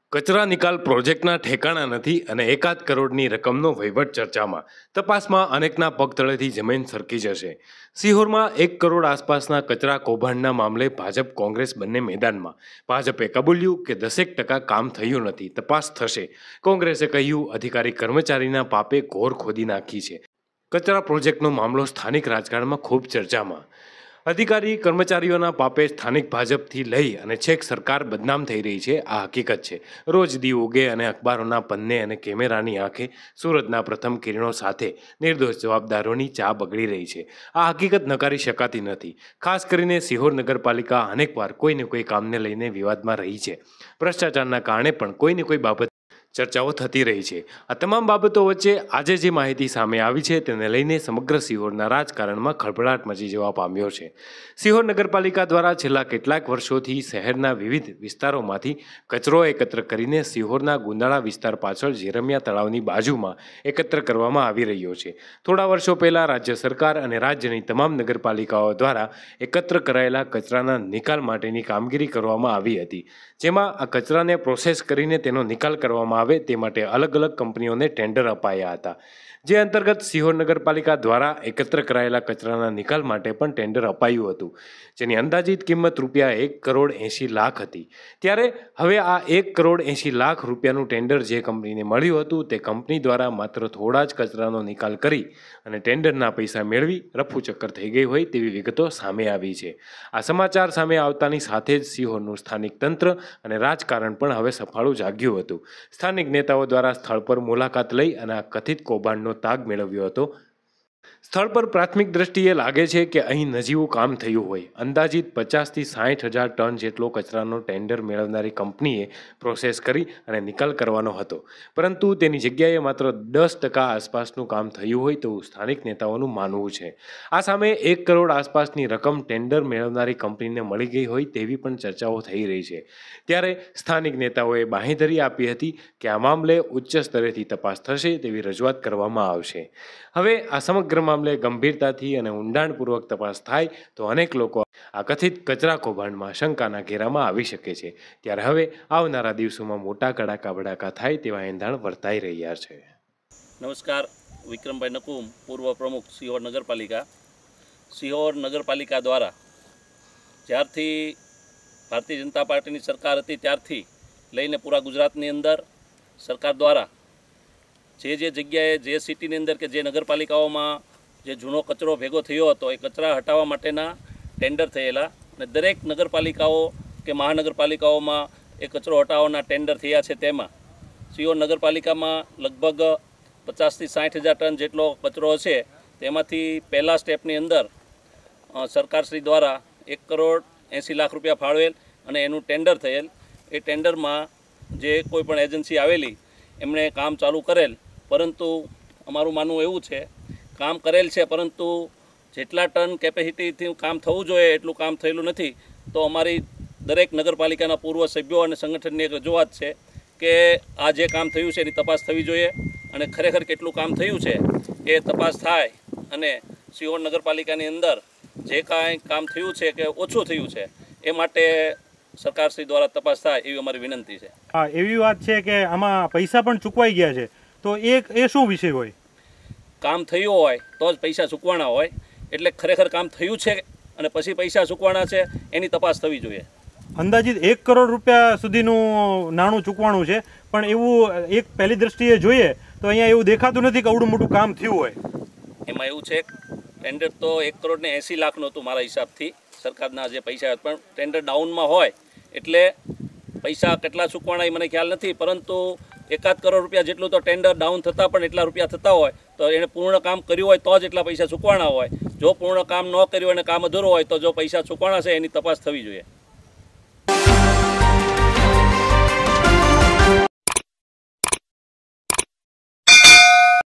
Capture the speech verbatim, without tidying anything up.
કચરા નિકાલ પ્રોજેક્ટના ઠેકાણા નથી અને એકાદ કરોડની રકમનો વહીવટ ચર્ચામાં. તપાસમાં અનેકના પગ તળેથી જમીન સરકી જશે. સિહોરમાં એક કરોડ આસપાસના કચરા કૌભાંડના મામલે ભાજપ કોંગ્રેસ બંને મેદાનમાં. ભાજપે કબૂલ્યું કે દસેક ટકા કામ થયું નથી, તપાસ થશે. કોંગ્રેસે કહ્યું અધિકારી કર્મચારીના પાપે ઘોર ખોદી નાખી છે. કચરા પ્રોજેક્ટનો મામલો સ્થાનિક રાજકારણમાં ખૂબ ચર્ચામાં. અધિકારી કર્મચારીઓના પાપે સ્થાનિક ભાજપથી લઈ અને છેક સરકાર બદનામ થઈ રહી છે, આ હકીકત છે. રોજ દી ઉગે અને અખબારોના પન્ને અને કેમેરાની આંખે સુરતના પ્રથમ કિરણો સાથે નિર્દોષ જવાબદારોની ચા બગડી રહી છે. આ હકીકત નકારી શકાતી નથી. ખાસ કરીને સિહોર નગરપાલિકા અનેકવાર કોઈને કોઈ કામને લઈને વિવાદમાં રહી છે. ભ્રષ્ટાચારના કારણે પણ કોઈને કોઈ બાબત ચર્ચાઓ થતી રહી છે. આ તમામ બાબતો વચ્ચે આજે જે માહિતી સામે આવી છે તેને લઈને સમગ્ર સિહોરના રાજકારણમાં ખળભળાટ મચી જવા પામ્યો છે. સિહોર નગરપાલિકા દ્વારા છેલ્લા કેટલાક વર્ષોથી શહેરના વિવિધ વિસ્તારોમાંથી કચરો એકત્ર કરીને સિહોરના ગુંદાળા વિસ્તાર પાછળ જેરમિયા તળાવની બાજુમાં એકત્ર કરવામાં આવી રહ્યો છે. થોડા વર્ષો પહેલા રાજ્ય સરકાર અને રાજ્યની તમામ નગરપાલિકાઓ દ્વારા એકત્ર કરાયેલા કચરાના નિકાલ માટેની કામગીરી કરવામાં આવી હતી, જેમાં આ કચરાને પ્રોસેસ કરીને તેનો નિકાલ કરવામાં આવે તે માટે અલગ અલગ કંપનીઓને ટેન્ડર અપાયા હતા. જે અંતર્ગત સિહોર નગરપાલિકા દ્વારા એકત્ર કરાયેલા કચરાના નિકાલ માટે પણ ટેન્ડર અપાયું હતું, જેની અંદાજિત કિંમત રૂપિયા એક કરોડ એંશી લાખ હતી. ત્યારે હવે આ એક કરોડ એંશી લાખ રૂપિયાનું ટેન્ડર જે કંપનીને મળ્યું હતું તે કંપની દ્વારા માત્ર થોડા જ કચરાનો નિકાલ કરી અને ટેન્ડરના પૈસા મેળવી રફુચક્કર થઈ ગઈ હોય તેવી વિગતો સામે આવી છે. આ સમાચાર સામે આવતાની સાથે જ સિહોરનું સ્થાનિક તંત્ર અને રાજકારણ પણ હવે સફાળું જાગ્યું હતું. સ્થાનિક નેતાઓ દ્વારા સ્થળ પર મુલાકાત લઈ અને આ કથિત કૌભાંડનો તાગ મેળવ્યો હતો. સ્થળ પર પ્રાથમિક દ્રષ્ટિએ લાગે છે કે અહીં નજીવું કામ થયું હોય. અંદાજિત પચાસથી સાઠ હજાર ટન જેટલો કચરાનો ટેન્ડર મેળવનારી કંપનીએ પ્રોસેસ કરી અને નિકાલ કરવાનો હતો, પરંતુ તેની જગ્યાએ માત્ર દસ ટકા આસપાસનું કામ થયું હોય તેવું સ્થાનિક નેતાઓનું માનવું છે. આ સામે એક કરોડ આસપાસની રકમ ટેન્ડર મેળવનારી કંપનીને મળી ગઈ હોય તેવી પણ ચર્ચાઓ થઈ રહી છે. ત્યારે સ્થાનિક નેતાઓએ બાંહેધરી આપી હતી કે આ મામલે ઉચ્ચ સ્તરેથી તપાસ થશે તેવી રજૂઆત કરવામાં આવશે. હવે આ સમગ્ર મામલે ગંભીરતાથી અને ઊંડાણપૂર્વક તપાસ થાય તો અનેક લોકો આ કથિત કચરા કૌભાંડમાં શંકાના ઘેરામાં આવી શકે છે. ત્યારે હવે આવનારા દિવસોમાં મોટા કડાકા બડાકા થાય તેવા એંધાણ વર્તાઈ રહ્યા છે. નમસ્કાર, વિક્રમભાઈ નકુમ, પૂર્વ પ્રમુખ સિહોર નગરપાલિકા. સિહોર નગરપાલિકા દ્વારા જ્યારથી ભારતીય જનતા પાર્ટીની સરકાર હતી ત્યારથી લઈને પૂરા ગુજરાતની અંદર સરકાર દ્વારા જે જે જગ્યાએ જે સિટીની અંદર કે જે નગરપાલિકાઓમાં જે જૂનો કચરો ભેગો થયો હતો એ કચરા હટાવવા માટેના ટેન્ડર થયેલા અને દરેક નગરપાલિકાઓ કે મહાનગરપાલિકાઓમાં એ કચરો હટાવવાના ટેન્ડર થયા છે. તેમાં સિહોર નગરપાલિકામાં લગભગ પચાસથી સાઠ હજાર ટન જેટલો કચરો હશે. તેમાંથી પહેલાં સ્ટેપની અંદર સરકારશ્રી દ્વારા એક કરોડ એંસી લાખ રૂપિયા ફાળવેલ અને એનું ટેન્ડર થયેલ. એ ટેન્ડરમાં જે કોઈ પણ એજન્સી આવેલી એમણે કામ ચાલુ કરેલ, પરંતુ અમારું માનવું એવું છે કામ કરેલ છે પરંતુ જેટલા ટન કેપેસિટીથી કામ થવું જોઈએ એટલું કામ થયેલું નથી. તો અમારી દરેક નગરપાલિકાના પૂર્વ સભ્યો અને સંગઠનની એક રજૂઆત છે કે આ જે કામ થયું છે એની તપાસ થવી જોઈએ અને ખરેખર કેટલું કામ થયું છે એ તપાસ થાય અને સિહોર નગરપાલિકાની અંદર જે કાંઈ કામ થયું છે કે ઓછું થયું છે એ માટે સરકારશ્રી દ્વારા તપાસ થાય એવી અમારી વિનંતી છે. હા, એવી વાત છે કે આમાં પૈસા પણ ચૂકવાઈ ગયા છે, તો એ એ શું વિષય હોય? કામ થયું હોય તો જ પૈસા ચૂકવાના હોય, એટલે ખરેખર કામ થયું છે અને પછી પૈસા ચૂકવાના છે એની તપાસ થવી જોઈએ. અંદાજિત એક કરોડ રૂપિયા સુધીનું નાણું ચૂકવાણું છે, પણ એવું એક પહેલી દ્રષ્ટિએ જોઈએ તો અહીંયા એવું દેખાતું નથી કે આવડું મોટું કામ થયું હોય. એમાં એવું છે ટેન્ડર તો એક કરોડ ને એંસી લાખનું હતું મારા હિસાબથી, સરકારના જે પૈસા પણ ટેન્ડર ડાઉનમાં હોય એટલે પૈસા કેટલા ચૂકવાના એ મને ખ્યાલ નથી, પરંતુ એકાદ કરોડ રૂપિયા જેટલું તો ટેન્ડર ડાઉન થતાં પણ એટલા રૂપિયા થતા હોય તો એણે પૂર્ણ કામ કર્યું હોય તો જ એટલા પૈસા ચૂકવાના હોય. જો પૂર્ણ કામ ન કર્યું અને કામ અધૂરું હોય તો જો પૈસા ચૂકવાના છે એની તપાસ થવી જોઈએ.